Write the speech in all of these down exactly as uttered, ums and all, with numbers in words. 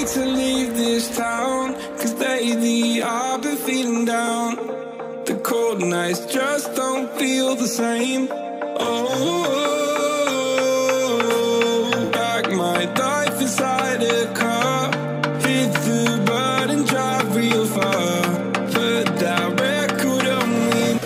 to leave this town, cause lately I've been feeling down. The cold nights just don't feel the same. Oh, back my life inside a car, hit the button, drive real far, put that record on me.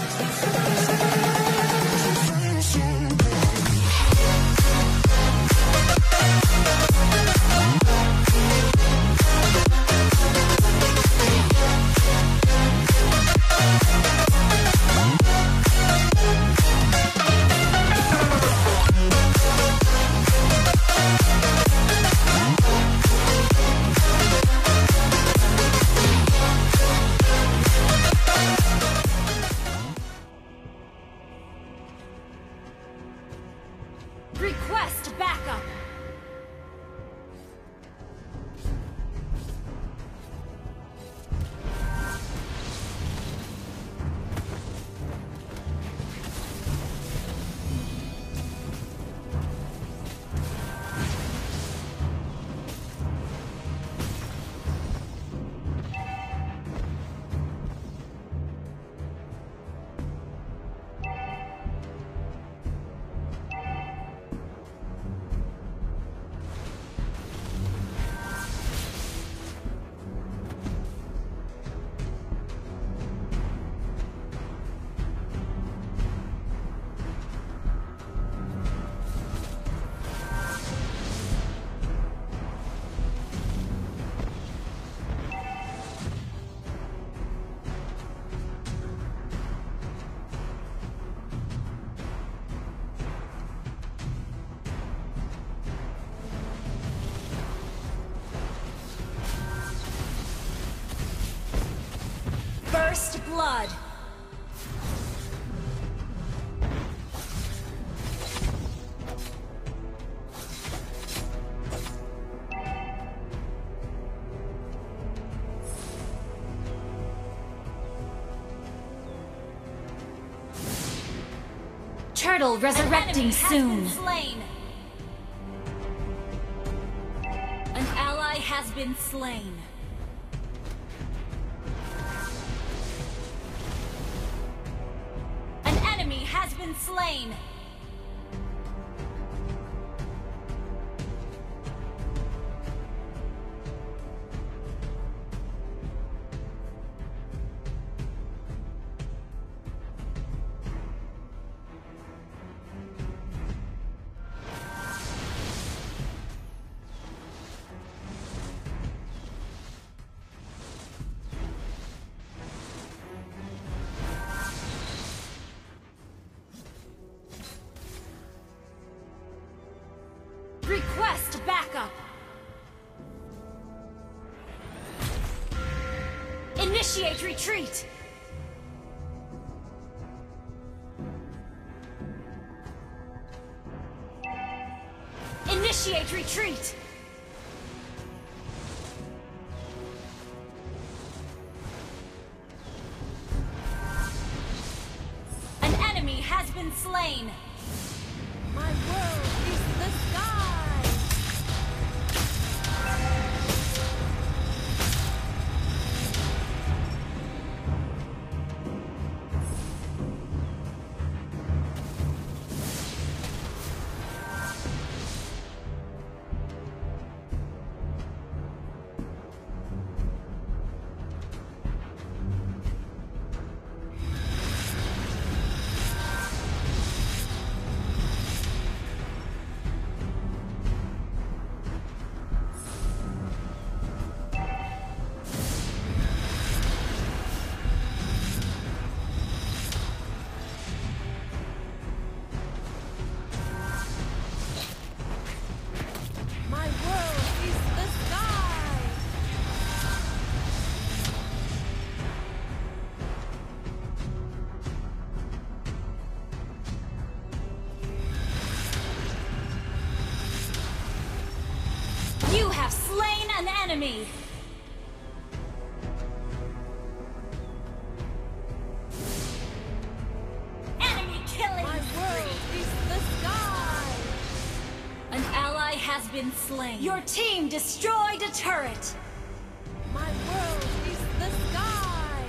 Request backup! First blood. Turtle resurrecting soon. An ally has been slain. An enemy has been slain. Request backup! Initiate retreat! Initiate retreat! An enemy has been slain! My world is the sky! You have slain an enemy! Enemy killing! My world is the sky! An ally has has been slain. Your team destroyed a turret. My world is the sky.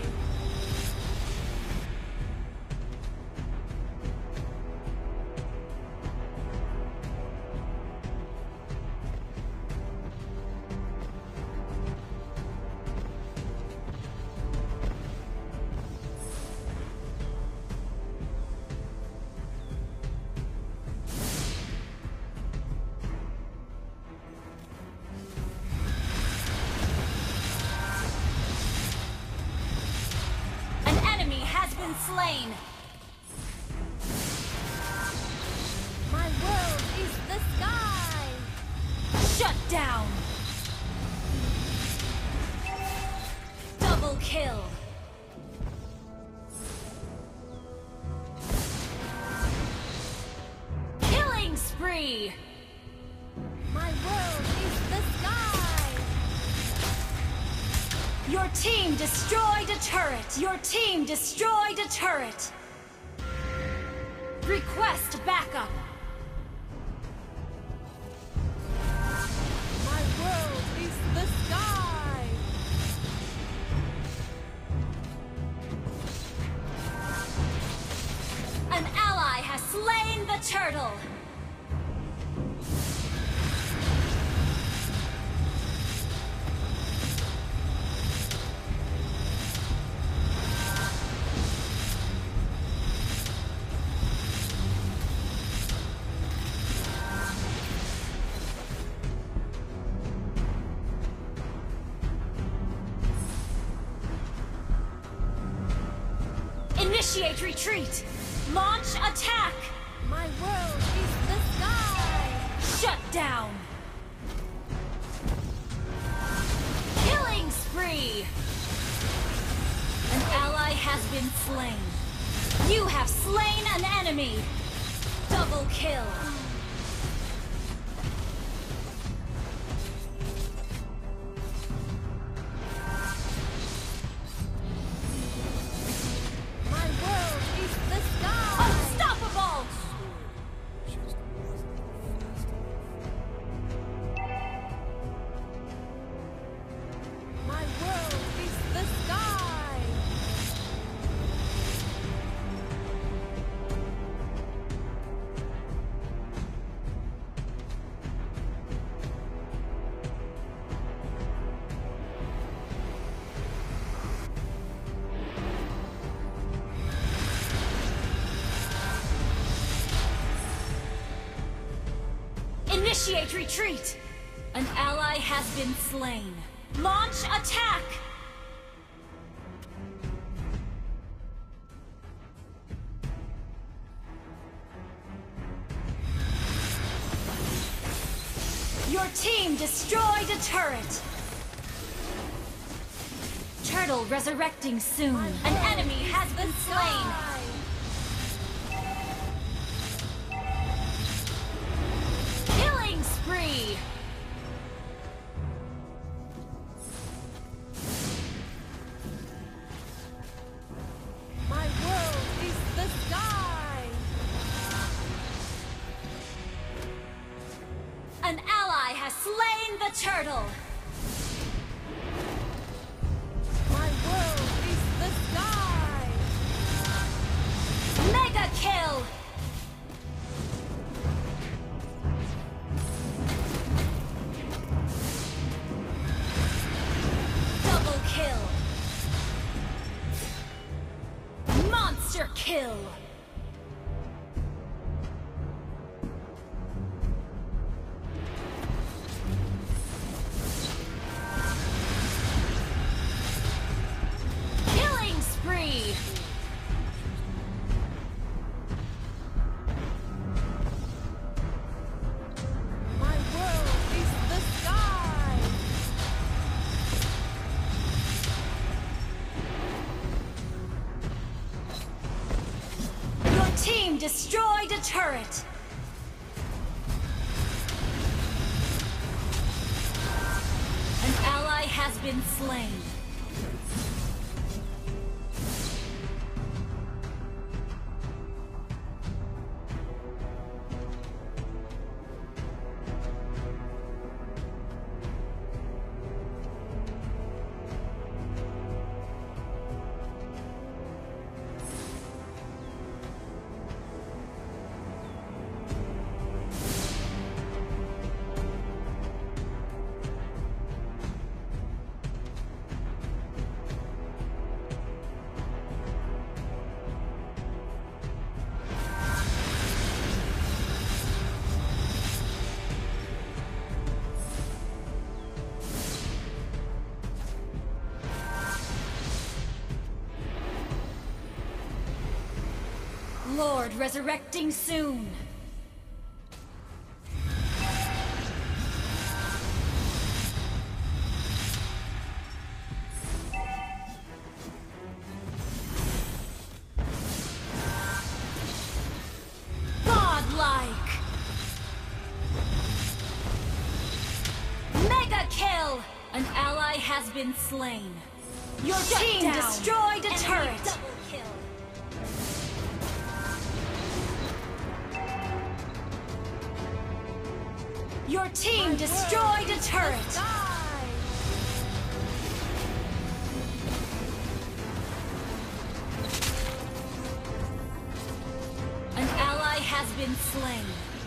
Slain. My world is the sky. Shut down. Double kill. Killing spree. My world is the sky. Your team destroyed a turret! Your team destroyed a turret! Request backup! My world is the sky! An ally has slain the turtle! Initiate retreat! Launch attack! My world is the sky! Shut down! Killing spree! An ally has been slain. You have slain an enemy! Double kill! Initiate retreat! An ally has been slain. Launch attack! Your team destroyed a turret! Turtle resurrecting soon. An enemy has been slain! Spree! My world is the sky! An ally has slain the turtle! My world is the sky! Mega kill! Monster kill! Killing spree! My world is the sky! Team destroyed a turret! An ally has been slain. Lord resurrecting soon. Godlike. Mega kill! An ally has been slain. Your Shut team down. destroyed a Enemy turret. Double kill. Your team My destroyed a turret. An ally has been slain.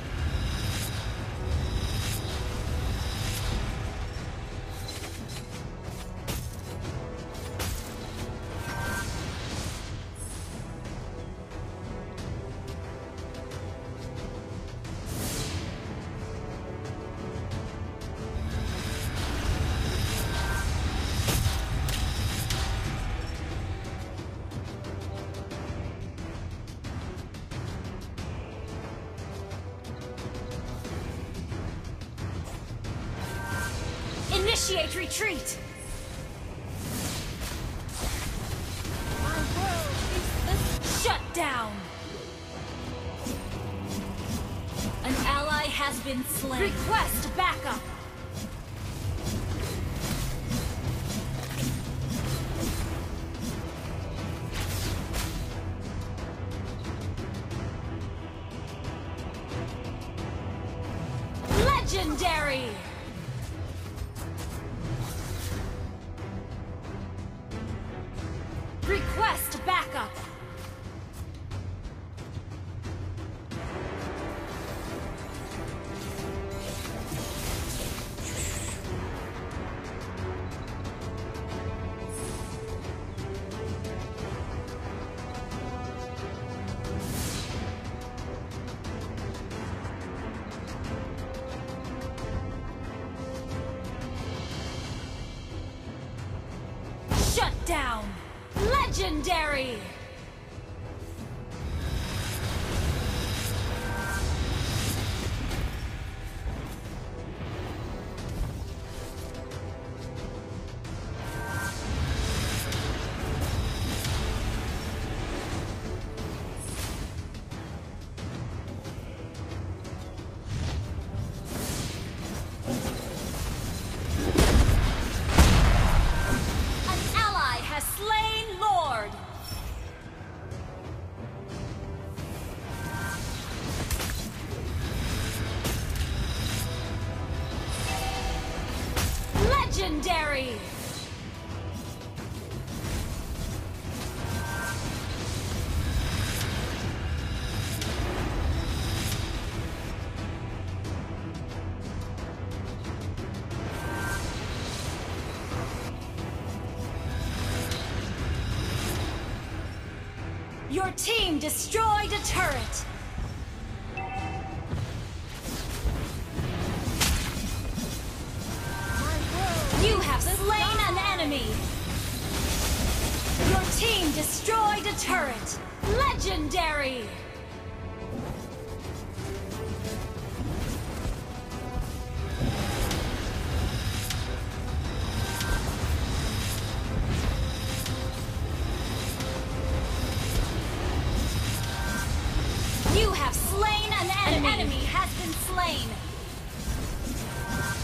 Initiate retreat! My world is this. Shut down! An ally has been slain. Request backup! Legendary! Request backup! Shut down! Legendary! An ally has slain Lord! Legendary! Your team destroyed a turret! My world You have slain an enemy! Your team destroyed a turret! Legendary! You have slain an enemy! An enemy has been slain!